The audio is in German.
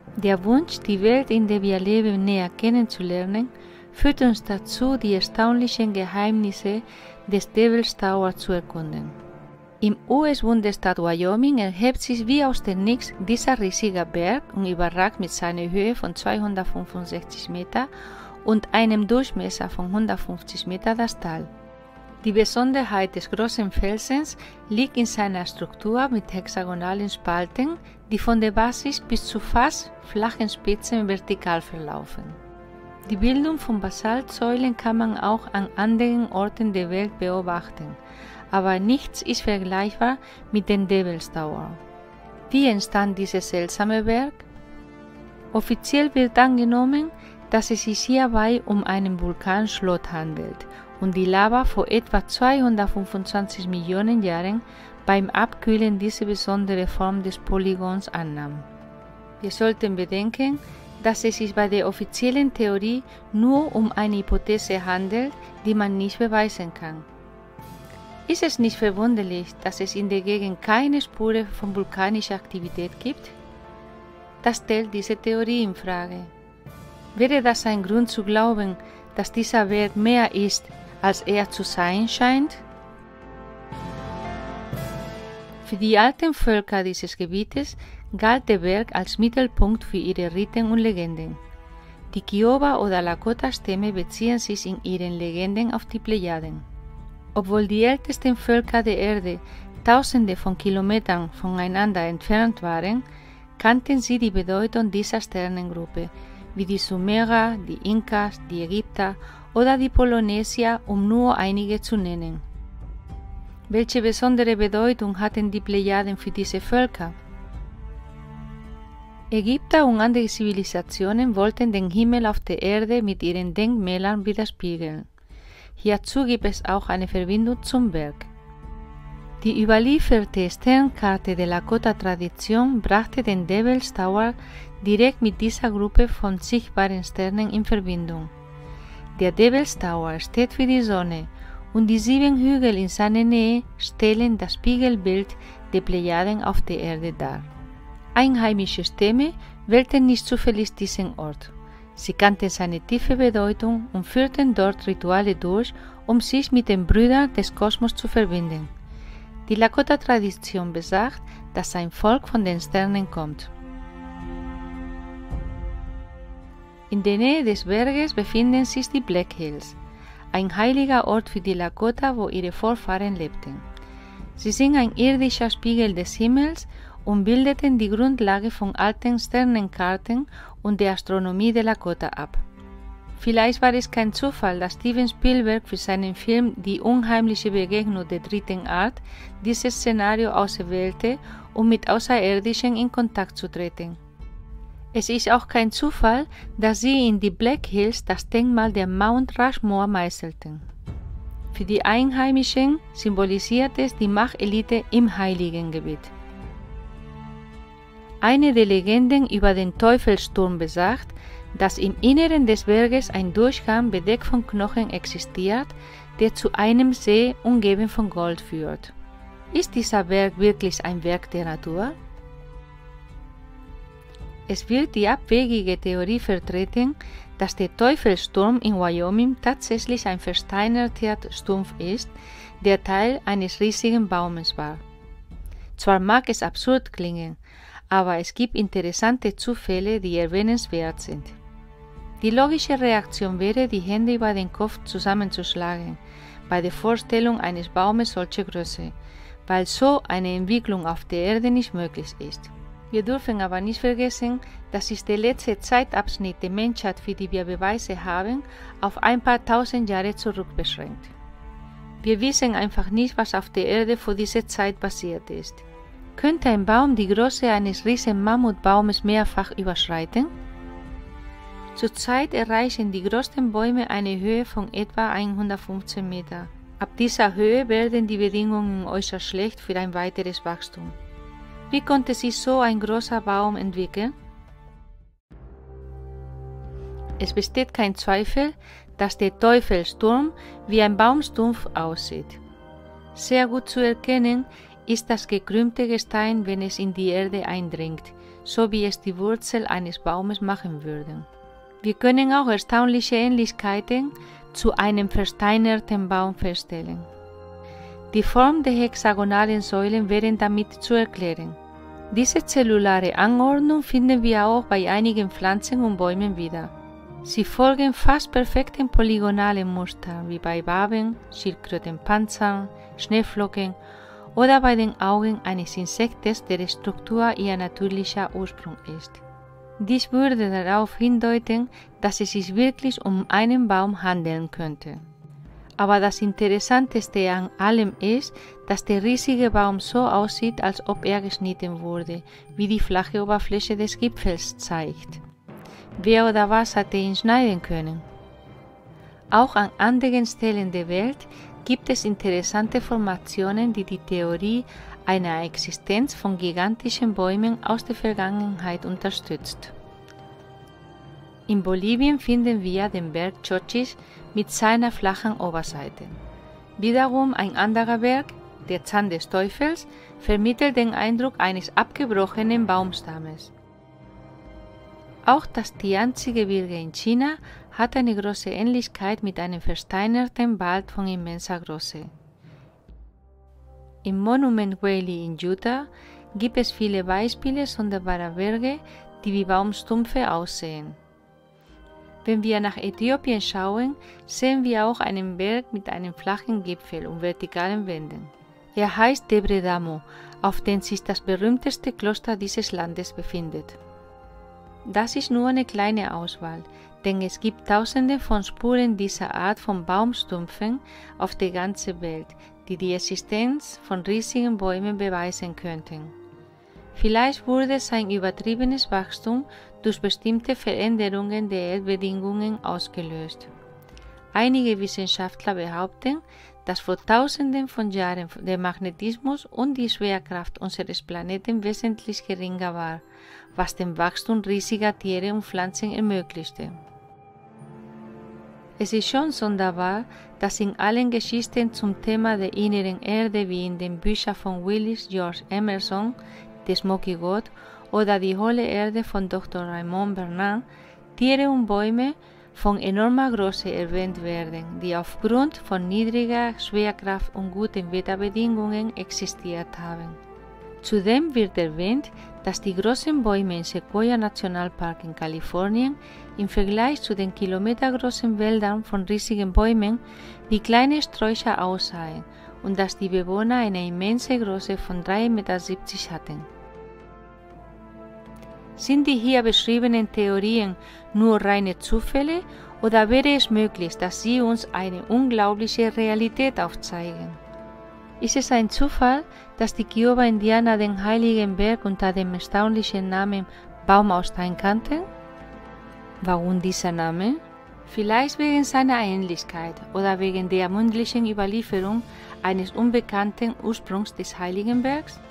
Der Wunsch, die Welt, in der wir leben, näher kennenzulernen, führt uns dazu, die erstaunlichen Geheimnisse des Devil's Tower zu erkunden. Im US-Bundesstaat Wyoming erhebt sich wie aus dem Nichts dieser riesige Berg und überragt mit seiner Höhe von 265 Meter und einem Durchmesser von 150 Meter das Tal. Die Besonderheit des großen Felsens liegt in seiner Struktur mit hexagonalen Spalten, die von der Basis bis zu fast flachen Spitzen vertikal verlaufen. Die Bildung von Basaltsäulen kann man auch an anderen Orten der Welt beobachten, aber nichts ist vergleichbar mit dem Devil's Tower. Wie entstand dieser seltsame Berg? Offiziell wird angenommen, dass es sich hierbei um einen Vulkanschlot handelt und die Lava vor etwa 225 Millionen Jahren beim Abkühlen diese besondere Form des Polygons annahm. Wir sollten bedenken, dass es sich bei der offiziellen Theorie nur um eine Hypothese handelt, die man nicht beweisen kann. Ist es nicht verwunderlich, dass es in der Gegend keine Spuren von vulkanischer Aktivität gibt? Das stellt diese Theorie in Frage. Wäre das ein Grund zu glauben, dass dieser Berg mehr ist, als er zu sein scheint? Für die alten Völker dieses Gebietes galt der Berg als Mittelpunkt für ihre Riten und Legenden. Die Kiowa- oder Lakota-Stämme beziehen sich in ihren Legenden auf die Plejaden. Obwohl die ältesten Völker der Erde Tausende von Kilometern voneinander entfernt waren, kannten sie die Bedeutung dieser Sternengruppe, wie die Sumerer, die Inkas, die Ägypter oder die Polynesier, um nur einige zu nennen. Welche besondere Bedeutung hatten die Plejaden für diese Völker? Ägypter und andere Zivilisationen wollten den Himmel auf der Erde mit ihren Denkmälern widerspiegeln. Hierzu gibt es auch eine Verbindung zum Berg. Die überlieferte Sternkarte der Lakota-Tradition brachte den Devil's Tower direkt mit dieser Gruppe von sichtbaren Sternen in Verbindung. Der Devil's Tower steht für die Sonne und die 7 Hügel in seiner Nähe stellen das Spiegelbild der Plejaden auf der Erde dar. Einheimische Stämme wählten nicht zufällig diesen Ort. Sie kannten seine tiefe Bedeutung und führten dort Rituale durch, um sich mit den Brüdern des Kosmos zu verbinden. Die Lakota-Tradition besagt, dass sein Volk von den Sternen kommt. In der Nähe des Berges befinden sich die Black Hills, ein heiliger Ort für die Lakota, wo ihre Vorfahren lebten. Sie sind ein irdischer Spiegel des Himmels und bildeten die Grundlage von alten Sternenkarten und der Astronomie der Lakota ab. Vielleicht war es kein Zufall, dass Steven Spielberg für seinen Film Die unheimliche Begegnung der dritten Art dieses Szenario auswählte, um mit Außerirdischen in Kontakt zu treten. Es ist auch kein Zufall, dass sie in die Black Hills das Denkmal der Mount Rushmore meißelten. Für die Einheimischen symbolisiert es die Machtelite im Heiligen Gebiet. Eine der Legenden über den Teufelsturm besagt, dass im Inneren des Berges ein Durchgang bedeckt von Knochen existiert, der zu einem See umgeben von Gold führt. Ist dieser Berg wirklich ein Werk der Natur? Es wird die abwegige Theorie vertreten, dass der Teufelsturm in Wyoming tatsächlich ein versteinerter Stumpf ist, der Teil eines riesigen Baumes war. Zwar mag es absurd klingen, aber es gibt interessante Zufälle, die erwähnenswert sind. Die logische Reaktion wäre, die Hände über den Kopf zusammenzuschlagen, bei der Vorstellung eines Baumes solcher Größe, weil so eine Entwicklung auf der Erde nicht möglich ist. Wir dürfen aber nicht vergessen, dass sich der letzte Zeitabschnitt der Menschheit, für die wir Beweise haben, auf ein paar tausend Jahre zurück beschränkt. Wir wissen einfach nicht, was auf der Erde vor dieser Zeit passiert ist. Könnte ein Baum die Größe eines riesigen Mammutbaumes mehrfach überschreiten? Zurzeit erreichen die größten Bäume eine Höhe von etwa 115 Meter. Ab dieser Höhe werden die Bedingungen äußerst schlecht für ein weiteres Wachstum. Wie konnte sich so ein großer Baum entwickeln? Es besteht kein Zweifel, dass der Teufelsturm wie ein Baumstumpf aussieht. Sehr gut zu erkennen ist das gekrümmte Gestein, wenn es in die Erde eindringt, so wie es die Wurzel eines Baumes machen würde. Wir können auch erstaunliche Ähnlichkeiten zu einem versteinerten Baum feststellen. Die Form der hexagonalen Säulen wäre damit zu erklären. Diese zellulare Anordnung finden wir auch bei einigen Pflanzen und Bäumen wieder. Sie folgen fast perfekten polygonalen Mustern wie bei Waben, Schildkrötenpanzern, Schneeflocken oder bei den Augen eines Insektes, deren Struktur ihr natürlicher Ursprung ist. Dies würde darauf hindeuten, dass es sich wirklich um einen Baum handeln könnte. Aber das Interessanteste an allem ist, dass der riesige Baum so aussieht, als ob er geschnitten wurde, wie die flache Oberfläche des Gipfels zeigt. Wer oder was hatte ihn schneiden können? Auch an anderen Stellen der Welt gibt es interessante Formationen, die die Theorie einer Existenz von gigantischen Bäumen aus der Vergangenheit unterstützt. In Bolivien finden wir den Berg Chochis mit seiner flachen Oberseite. Wiederum ein anderer Berg, der Zahn des Teufels, vermittelt den Eindruck eines abgebrochenen Baumstammes. Auch das Tianzi-Gebirge in China hat eine große Ähnlichkeit mit einem versteinerten Wald von immenser Größe. Im Monument Valley in Utah gibt es viele Beispiele sonderbarer Berge, die wie Baumstümpfe aussehen. Wenn wir nach Äthiopien schauen, sehen wir auch einen Berg mit einem flachen Gipfel und vertikalen Wänden. Er heißt Debre Damo, auf dem sich das berühmteste Kloster dieses Landes befindet. Das ist nur eine kleine Auswahl, denn es gibt Tausende von Spuren dieser Art von Baumstümpfen auf der ganzen Welt, die die Existenz von riesigen Bäumen beweisen könnten. Vielleicht wurde sein übertriebenes Wachstum durch bestimmte Veränderungen der Erdbedingungen ausgelöst. Einige Wissenschaftler behaupten, dass vor Tausenden von Jahren der Magnetismus und die Schwerkraft unseres Planeten wesentlich geringer war, was den Wachstum riesiger Tiere und Pflanzen ermöglichte. Es ist schon sonderbar, dass in allen Geschichten zum Thema der inneren Erde wie in den Büchern von Willis George Emerson, The Smoky God oder Die hohle Erde von Dr. Raymond Bernard, Tiere und Bäume von enormer Größe erwähnt werden, die aufgrund von niedriger Schwerkraft und guten Wetterbedingungen existiert haben. Zudem wird erwähnt, dass die großen Bäume im Sequoia Nationalpark in Kalifornien im Vergleich zu den kilometergroßen Wäldern von riesigen Bäumen wie kleine Sträucher aussahen und dass die Bewohner eine immense Größe von 3,70 Meter hatten. Sind die hier beschriebenen Theorien nur reine Zufälle oder wäre es möglich, dass sie uns eine unglaubliche Realität aufzeigen? Ist es ein Zufall, dass die Kiowa-Indianer den heiligen Berg unter dem erstaunlichen Namen Baumaustein kannten? Warum dieser Name? Vielleicht wegen seiner Ähnlichkeit oder wegen der mündlichen Überlieferung eines unbekannten Ursprungs des heiligen Bergs?